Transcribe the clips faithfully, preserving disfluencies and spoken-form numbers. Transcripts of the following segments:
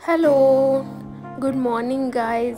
Hello, good morning, guys.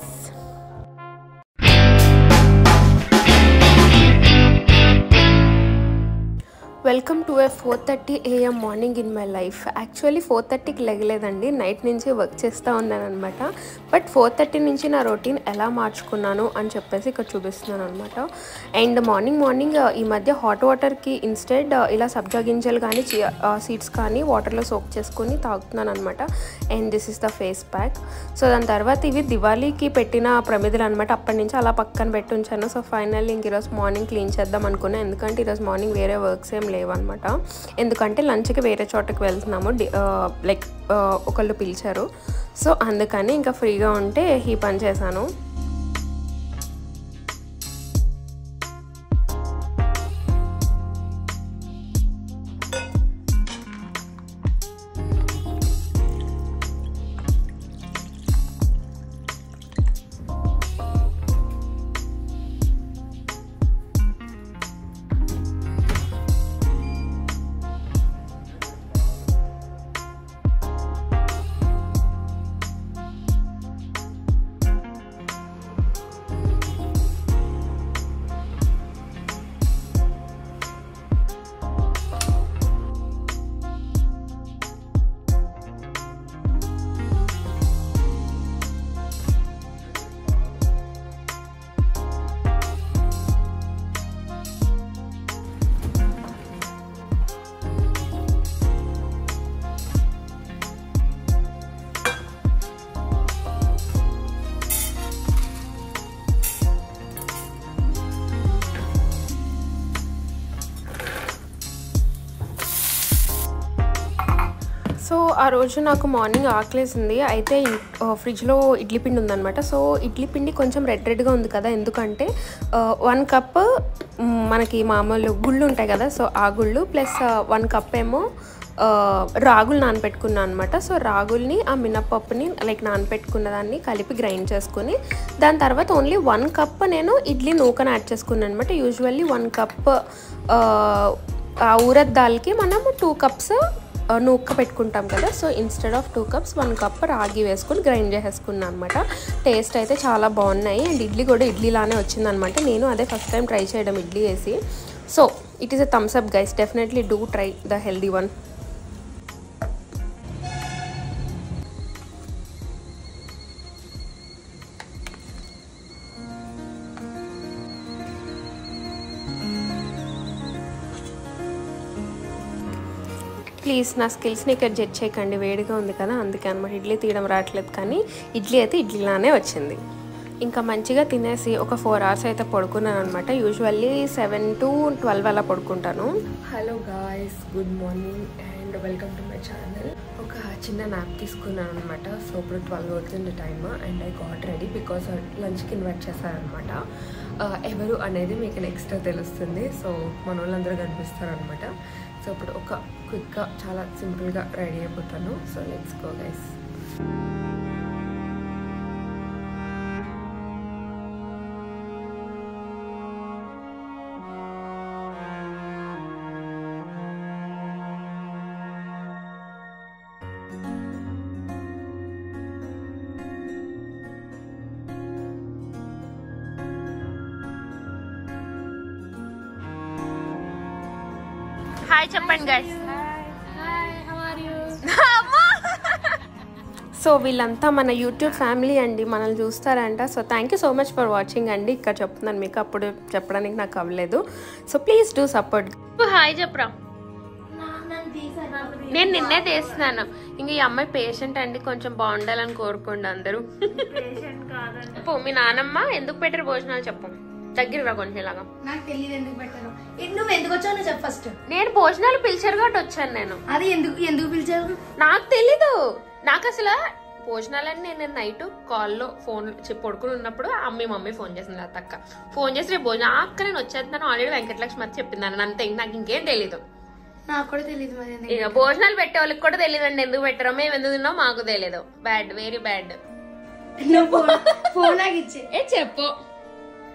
Welcome to A four thirty AM morning in my life. Actually four థర్టీకి లెగలేదండి, night నుంచి work చేస్తూ ఉన్నాను అనమాట. బట్ ఫోర్ థర్టీ నుంచి నా రొటీన్ ఎలా మార్చుకున్నాను అని చెప్పేసి ఇక్కడ చూపిస్తున్నాను అనమాట. అండ్ మార్నింగ్ మార్నింగ్ ఈ మధ్య హాట్ వాటర్కి ఇన్స్టెడ్ ఇలా సబ్జా గింజలు కానీ సీడ్స్ కానీ వాటర్లో సోక్ చేసుకొని తాగుతున్నాను అనమాట. And this is the face pack. So దాని తర్వాత ఇవి దివాళీకి పెట్టిన ప్రమిదలు అనమాట. అప్పటి నుంచి అలా పక్కన పెట్టి ఉంచాను. సో ఫైనల్లీ ఇంక ఈరోజు మార్నింగ్ క్లీన్ చేద్దాం అనుకున్నాను, ఎందుకంటే ఈరోజు మార్నింగ్ వేరే వర్క్స్ ఏం లేవన్నమాట. ఎందుకంటే లంచ్కి వేరే చోటకి వెళ్తున్నాము, లైక్ ఒకళ్ళు పిలిచారు. సో అందుకని ఇంకా ఫ్రీగా ఉంటే ఈ పని చేశాను. సో ఆ రోజు నాకు మార్నింగ్ ఆకలేసింది. అయితే ఫ్రిడ్జ్లో ఇడ్లీ పిండి ఉందన్నమాట. సో ఇడ్లీ పిండి కొంచెం రెడ్ రెడ్గా ఉంది కదా, ఎందుకంటే వన్ కప్ మనకి మామూలు గుళ్ళు ఉంటాయి కదా, సో ఆ గుళ్ళు ప్లస్ వన్ కప్ ఏమో రాగులు నానపెట్టుకున్నాను అనమాట. సో రాగుల్ని ఆ మినప్పప్పుని లైక్ నానపెట్టుకున్న దాన్ని కలిపి గ్రైండ్ చేసుకుని దాని తర్వాత ఓన్లీ వన్ కప్ నేను ఇడ్లీ నూకను యాడ్ చేసుకున్నాను అనమాట. యూజువల్లీ వన్ కప్ ఊరద్ దాల్కి మనం టూ కప్స్ నూక పెట్టుకుంటాం కదా. So instead of two cups one cup ragi వేసుకుని గ్రైండ్ చేసేసుకున్నాను అనమాట. టేస్ట్ అయితే చాలా బాగున్నాయి. అండ్ ఇడ్లీ కూడా ఇడ్లీలానే వచ్చిందనమాట. నేను అదే ఫస్ట్ టైం ట్రై చేయడం ఇడ్లీ వేసి. So it is a thumbs up guys, definitely do try the healthy one. Please నా స్కిల్స్ని ఇక్కడ జడ్జ్ చేయకండి, వేడిగా ఉంది కదా అందుకే అనమాట. ఇడ్లీ తీయడం రావట్లేదు, కానీ ఇడ్లీ అయితే ఇడ్లీలానే వచ్చింది. ఇంకా మంచిగా తినేసి ఒక ఫోర్ అవర్స్ అయితే పడుకున్నాను అనమాట. యూజువల్లీ సెవెన్ టు ట్వెల్వ్ అలా పడుకుంటాను. Hello guys, good morning and welcome to my channel. ఒక చిన్న నాప్ తీసుకున్నాను అనమాట. సో ఇప్పుడు ట్వెల్వ్ అవుతుంది time and I got ready because లంచ్కి ఇన్వైట్ చేశారనమాట. ఎవరు అనేది మీకు నెక్స్ట్ తెలుస్తుంది. సో మన వాళ్ళందరూ కనిపిస్తారు అనమాట. సో ఇప్పుడు ఒక క్విక్గా చాలా సింపుల్గా రెడీ అయిపోతాను. So let's go guys. Hi చెప్పండి గైస్. సో వీళ్ళంతా మన యూట్యూబ్ ఫ్యామిలీ అండి, మనల్ని చూస్తారంట. So thank you so much for watching అండి. ఇక్కడ చెప్తున్నాను మీకు, అప్పుడు చెప్పడానికి నాకు అవ్వలేదు. So please do support. Hi చెప్పరా, నేను నిన్నే తీస్తున్నాను. ఇంక ఈ అమ్మాయి పేషెంట్ అండి, కొంచెం బాగుండాలని కోరుకోండి అందరూ. మీ నానమ్మ ఎందుకు పెట్టారు భోజనాలు చెప్పు, దగ్గర రా కొంచెం ఇలాగా. నాకు తెలియదు ఎందుకు పెట్టారు. నువ్వు ఎందుకు వచ్చావు చెప్పు ఫస్ట్. నేను భోజనాలు పిలిచారు కాబట్టి వచ్చాను నేను. అది ఎందుకు ఎందుకు పిలిచారు నాకు తెలీదు. నాకు అసలు భోజనాలని నేను నైట్ కాల్లో ఫోన్ పడుకుని ఉన్నప్పుడు అమ్మి మమ్మీ ఫోన్ చేసింది, ఆ తక్క ఫోన్ చేసి రేపు భోజనం అక్క నేను వచ్చేస్తాను ఆల్రెడీ వెంకటలక్ష్మి అది చెప్పిందాను. అంతే, నాకు ఇంకేం తెలీదు. నాకు కూడా తెలియదు. మరి ఇక భోజనాలు పెట్టే వాళ్ళకి కూడా తెలియదండి ఎందుకు పెట్టారో, మేము ఎందుకు తిన్నాం మాకు తెలియదు. Bad, very bad. ఫోన్ నాకు ఇచ్చే చెప్పు.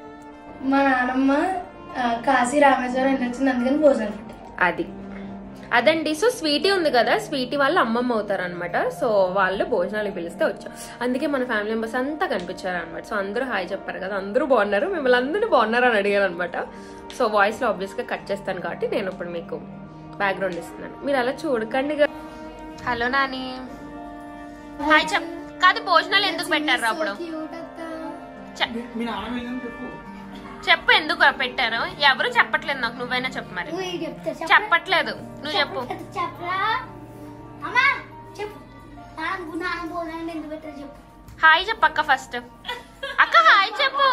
మా నాన్నమ్మ కాశీ రామేశ్వరం వెళ్ళొచ్చింది, అందుకని భోజనాలు పెట్టారు. అది అదండి. సో స్వీటీ ఉంది కదా, స్వీటీ వాళ్ళు అమ్మమ్మ అవుతారు అనమాట. సో వాళ్ళు భోజనాలు పిలిస్తే వచ్చారు. అందుకే మన ఫ్యామిలీ మెంబర్స్ అంతా కనిపించారు అనమాట. సో అందరూ హాయ్ చెప్పారు కదా, అందరూ బాగున్నారు, మిమ్మల్ని అందరూ బాగున్నారు అని అడిగారు అనమాట. సో వాయిస్ లో ఆబ్వియస్ గా కట్ చేస్తాను కాబట్టి నేను ఇప్పుడు మీకు బ్యాక్గ్రౌండ్ ఇస్తున్నాను, మీరు అలా చూడకండి. హలో నాని, హాయ్ చెప్. కాదు భోజనాలు ఎందుకు పెట్టారు అప్పుడు చెప్పు, ఎందుకు పెట్టారు? ఎవరు చెప్పట్లేదు నాకు, నువ్వైనా చెప్పు. మరి చెప్పట్లేదు, నువ్వు చెప్పు. హాయ్ చెప్పు అక్క, ఫస్ట్ అక్క హాయ్ చెప్పు.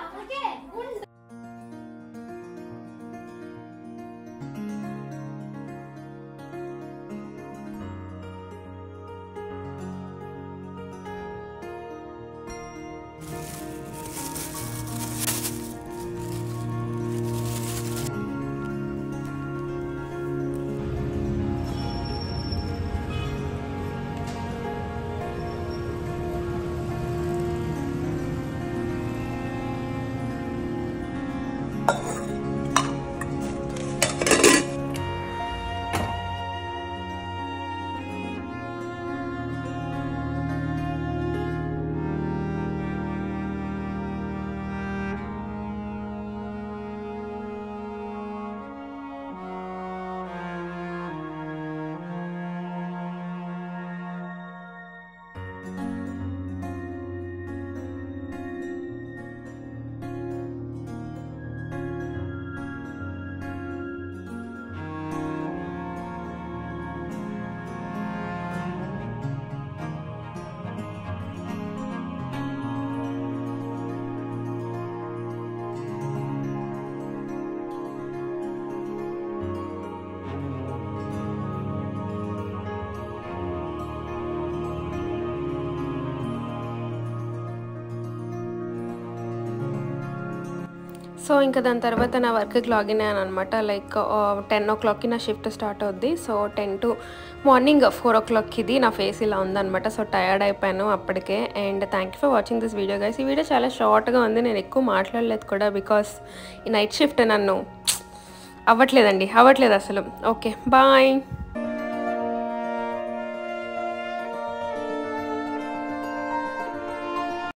సో ఇంకా దాని తర్వాత నా వర్క్కి లాగిన్ అయ్యాను అనమాట. లైక్ టెన్ ఓ క్లాక్కి నా షిఫ్ట్ స్టార్ట్ అవుద్ది. So ten to morning four ఓ క్లాక్కి ఇది నా ఫేస్ ఇలా ఉందనమాట. సో టయర్డ్ అయిపోయాను అప్పటికే. And thank you for watching this video guys. ఈ వీడియో చాలా షార్ట్గా ఉంది, నేను ఎక్కువ మాట్లాడలేదు కూడా, బికాస్ ఈ నైట్ షిఫ్ట్ నన్ను అవ్వట్లేదండి, అవ్వట్లేదు అసలు. Okay bye.